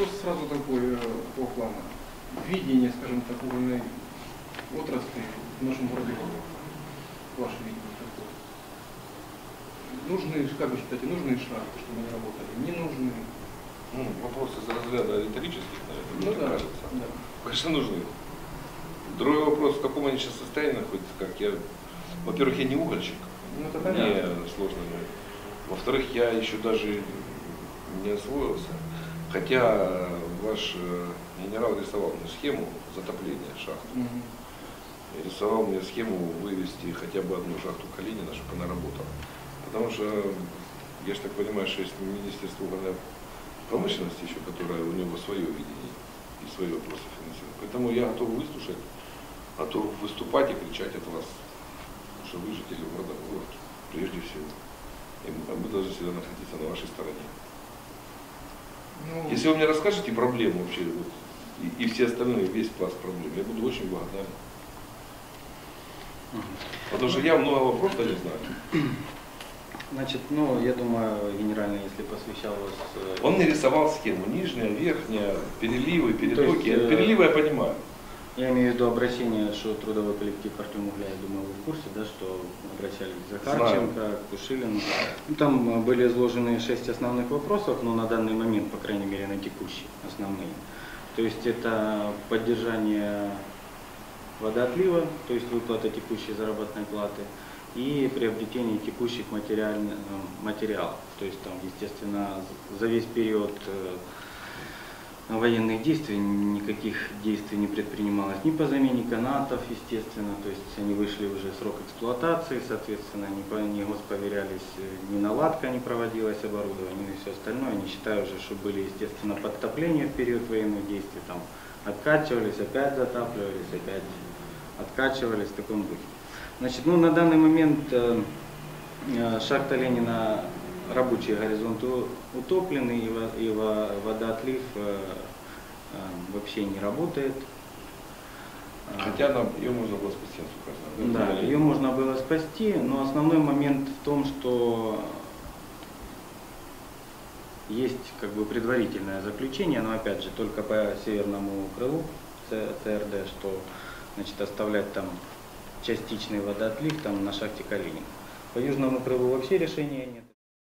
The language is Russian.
вопрос сразу такой по плану. Видение, скажем так, угольной отрасли в нашем городе Львове. Ваше видение какое? Нужны, как вы считаете, нужны шахты, чтобы они работали? Не нужны? Ну, вопрос из разряда риторических, наверное, Ну, мне да, кажется. да. Конечно, нужны. Другой вопрос, в каком они сейчас состоянии находятся, как я. Во-первых, я не угольщик, Ну, это мне понятно. сложно. Во-вторых, я еще даже не освоился. Хотя ваш генерал рисовал мне схему затопления шахты. Мгм. И рисовал мне схему вывести хотя бы одну шахту Калинина, чтобы она работала. Потому что, я же так понимаю, что есть Министерство угольной промышленности еще, которое у него свое видение и свои вопросы финансирует. Поэтому я готов выслушать, готов выступать и кричать от вас, что вы жители города Волжский, прежде всего. И мы должны всегда находиться на вашей стороне. Ну, Если вы мне расскажете проблему вообще, вот, и все остальные, весь пласт проблем, я буду очень благодарен. Потому что я много вопросов не знаю. Значит, ну, я думаю, генеральный, если посвящал вас... Он мне рисовал схему, нижняя, верхняя, переливы, перетоки. есть, Переливы я понимаю. Я имею в виду обращение, что трудовой коллектив Артем Угля, я думаю, вы в курсе, да, что обращались к Захарченко, к Кушилину. Ну, там были изложены 6 основных вопросов, но на данный момент, по крайней мере, на текущий, основные. То есть это поддержание водоотлива, то есть выплата текущей заработной платы, и приобретение текущих материалов. То есть там, естественно, за весь период военных действий никаких действий не предпринималось ни по замене канатов, естественно, то есть они вышли уже срок эксплуатации, соответственно, не госповерялись, ни наладка не проводилась оборудование и все остальное. Не считаю уже, что были, естественно, подтопления в период военных действий, там откачивались, опять затапливались, опять откачивались в таком духе. Значит, ну, на данный момент шахта Ленина, рабочие горизонты утоплены, и водоотлив вообще не работает. Хотя ее можно было спасти, насколько я знаю. Да, ее можно было спасти, но основной момент в том, что есть как бы предварительное заключение, но опять же только по северному крылу ЦРД, что значит оставлять там частичный водоотлив там на шахте Калинина. По южному крылу вообще решения нет.